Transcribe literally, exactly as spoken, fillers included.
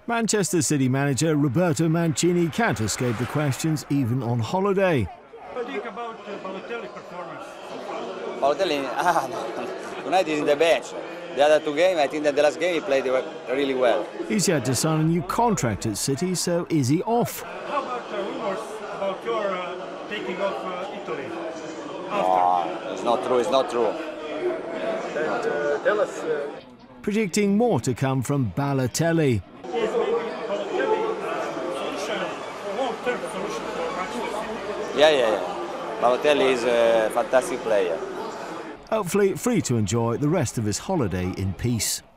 Manchester City manager Roberto Mancini can't escape the questions even on holiday. What do you think about uh, Balotelli's performance? Balotelli, ah, no. Tonight he's in the bench. The other two games, I think that the last game he played really well. He's yet to sign a new contract at City, so is he off? How about uh, rumors about your uh, taking off uh, Italy? Oh, it's not true, it's not true. And, uh, tell us. Uh... Predicting more to come from Balotelli. Is maybe Balotelli a solution, a long-term solution for Manchester City? Yeah, yeah, yeah. Balotelli is a fantastic player. Hopefully free to enjoy the rest of his holiday in peace.